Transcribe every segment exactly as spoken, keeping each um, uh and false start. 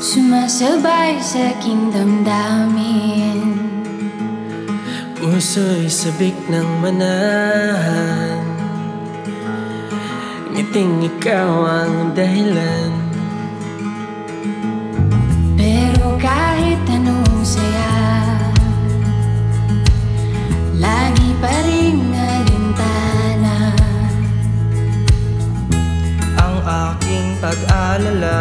sumasabay sa aking damdamin. Puso'y sabik ng manahan, ngiting ikaw ang dahilan. Pero kahit anong saya, lagi pa rin alintana Ang aking pag-alala,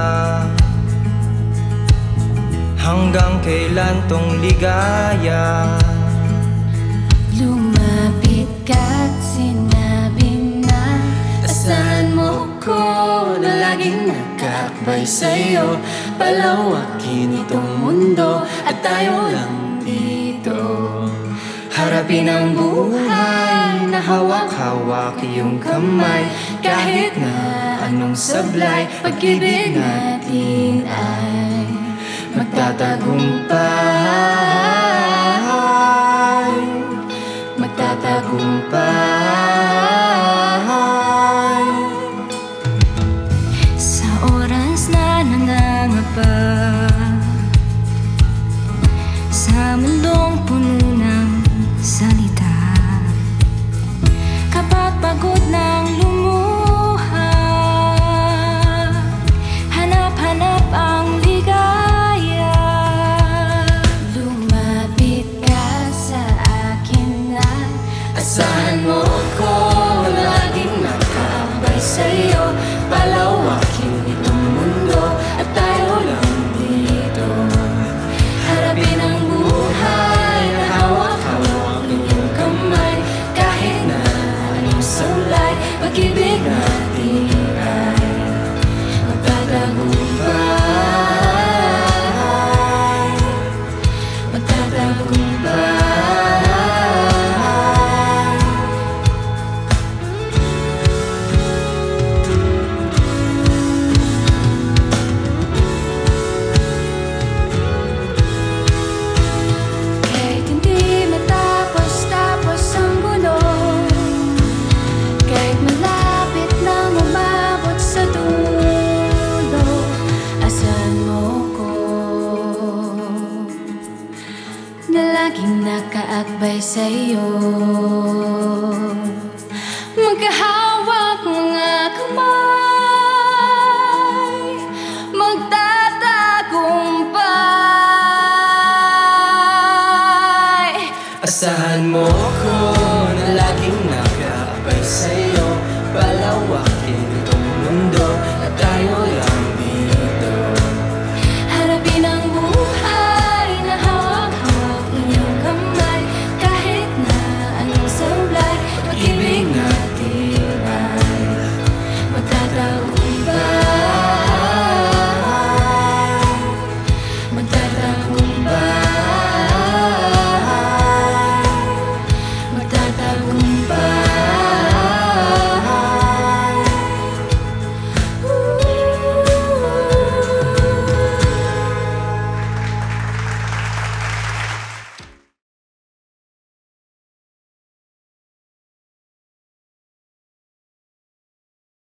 hanggang kailan tong ligaya. Lumapit ka't sinabi na asahan mo ko na laging nagkakbay sa'yo. Palawakin itong mundo at tayo lang dito. Harapin ang buhay na hawak-hawak iyong kamay. Kahit na anong sablay, pag-ibig natin ay magtatagumpay. Magtatagumpay. Sa oras na nangangapa, sa mundong puno ng salita, kapag pagod ng lumuha, hanap-hanap ang ligaya. Lumapit ka sa akin at asahan mo ko, laging nakabay sa'yo. Palawakin itong mundo at tayo lang dito. Harapin ang buhay na hawak-hawak iyong kamay. Kahit na anong sablay, pag-ibig natin ay magtatagumpay. Magtatagumpay. Laging nakaakbay sa'yo, magkahawak mga kamay, magtatagumpay. Asahan mo